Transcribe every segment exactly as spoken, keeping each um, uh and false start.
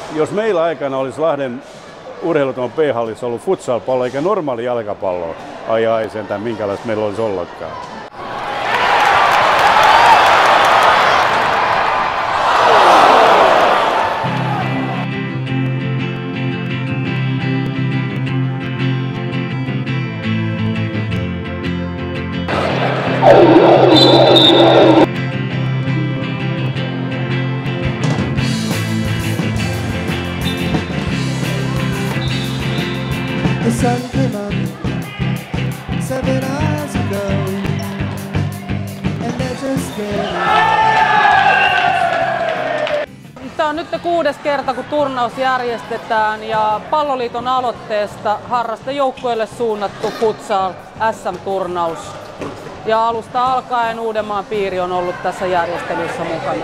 Jos meillä aikana olisi Lahden urheilutalon P-hallissa ollut futsal-pallo eikä normaali jalkapallo, ai ai sentään minkälaista meillä olisi ollakaan. The sun came up seven hours ago, and they're just getting. Tämä on nyt kuudes kerta, kun turnaus järjestetään ja Palloliiton aloitteesta harrastejoukkueille suunnattu futsal S M-turnaus. Ja alusta alkaen Uudenmaan piiri on ollut tässä järjestelyssä mukana.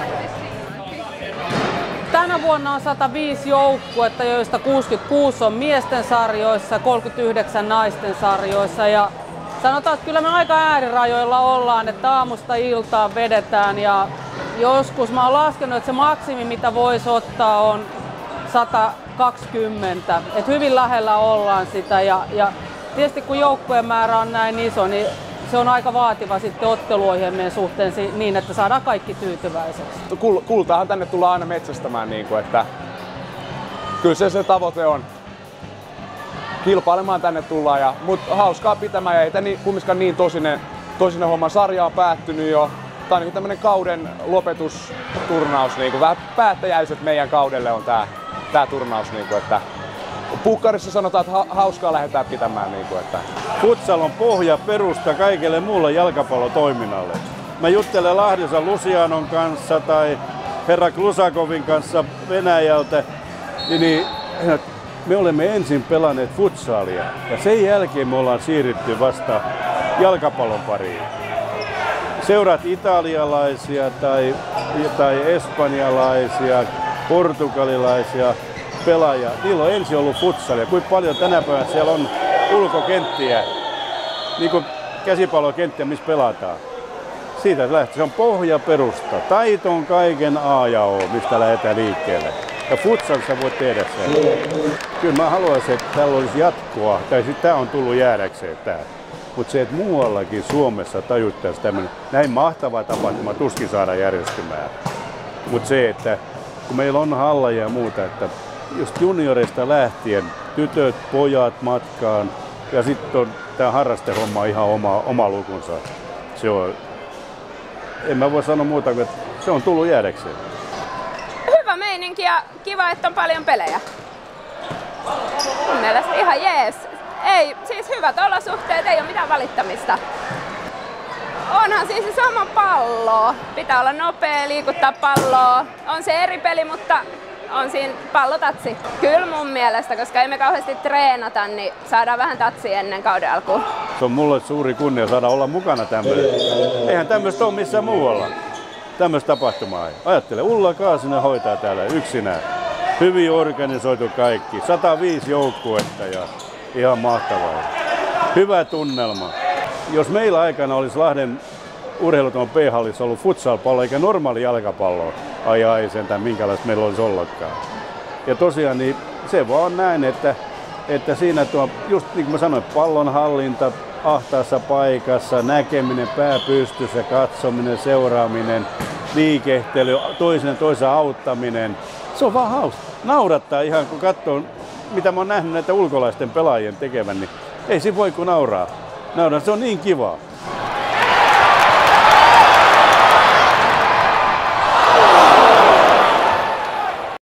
Tänä vuonna on sata viisi joukkuetta, joista kuusikymmentäkuusi on miesten sarjoissa, kolmekymmentäyhdeksän naisten sarjoissa. Ja sanotaan, että kyllä me aika äärirajoilla ollaan, että aamusta iltaan vedetään. Ja joskus mä oon laskenut, että se maksimi mitä voisi ottaa on sata kaksikymmentä. Että hyvin lähellä ollaan sitä. Ja, ja tietysti kun joukkueen määrä on näin iso, niin se on aika vaativa sitten otteluohjelmien suhteen niin, että saadaan kaikki tyytyväiseksi. Kultaahan tänne tullaan aina metsästämään, niin kuin, että kyllä se se tavoite on. Kilpailemaan tänne tullaan, ja, mutta hauskaa pitämään ja ei tämä kumminkaan niin tosinen, tosinen homma. Sarja on päättynyt jo. Tämä on niin tämmöinen kauden lopetusturnaus, niin kuin, vähän päättäjäiset meidän kaudelle on tämä, tämä turnaus. Niin kuin, että Pukkarissa sanotaan, että hauskaa lähdetään pitämään. Niin kuin, että Futsal on pohja perusta kaikelle muulle jalkapallotoiminnalle. Mä juttelen Lahdessa Lucianon kanssa tai herra Klusakovin kanssa Venäjältä, niin me olemme ensin pelanneet futsalia ja sen jälkeen me ollaan siirrytty vasta jalkapallon pariin. Seuraat italialaisia tai, tai espanjalaisia, portugalilaisia pelaajia, niillä on ensin ollut futsalia. Kuinka paljon tänä päivänä siellä on ulkokenttiä, niin kuin käsipallokenttiä, missä pelataan. Siitä lähtee. Se on pohja perusta. Taito on kaiken A ja O, mistä lähdetään liikkeelle. Ja futsalissa voit tehdä sen. Kyllä mä haluaisin, että täällä olisi jatkoa, tai sitten tämä on tullut jäädäkseen tää. Mutta se, että muuallakin Suomessa tajuttaisiin tämmöinen, näin mahtava tapahtuma tuskin saada järjestymään. Mutta se, että kun meillä on halleja ja muuta, että just junioreista lähtien, tytöt, pojat matkaan, ja sitten on tämä harrastehomma ihan oma, oma lukunsa. Se on, en mä voi sanoa muuta kuin, että se on tullut jäädäkseen. Hyvä meininki ja kiva, että on paljon pelejä. Mun mielestä ihan jees. Ei, siis hyvät olosuhteet, ei ole mitään valittamista. Onhan siis se sama pallo. Pitää olla nopea, liikuttaa palloa. On se eri peli, mutta on siinä pallotatsi. Kyllä mun mielestä, koska emme kauheasti treenata, niin saadaan vähän tatsia ennen kauden alkuun. Se on mulle suuri kunnia saada olla mukana tämmöinen. Eihän tämmöistä ole missään muualla. Tämmöistä tapahtumaa ei. Ajattele, Ulla Kaasinen hoitaa täällä yksinään. Hyvin organisoitu kaikki. sata viisi joukkuetta ja ihan mahtavaa. Hyvä tunnelma. Jos meillä aikana olisi Lahden urheilutalon P-hallissa ollut futsal-pallo eikä normaali jalkapallo, ai ai sentään minkälaista meillä olisi ollakaan. Ja tosiaan niin se vaan näin, että, että siinä tuo, just niin kuin mä sanoin, pallonhallinta ahtaassa paikassa, näkeminen, pää pystyssä, katsominen, seuraaminen, liikehtely, toisen toisen auttaminen. Se on vaan hauska. Naurattaa ihan kun katsoo, mitä mä oon nähnyt näitä ulkolaisten pelaajien tekevän, niin ei se voi kun nauraa. Nauraa, se on niin kivaa.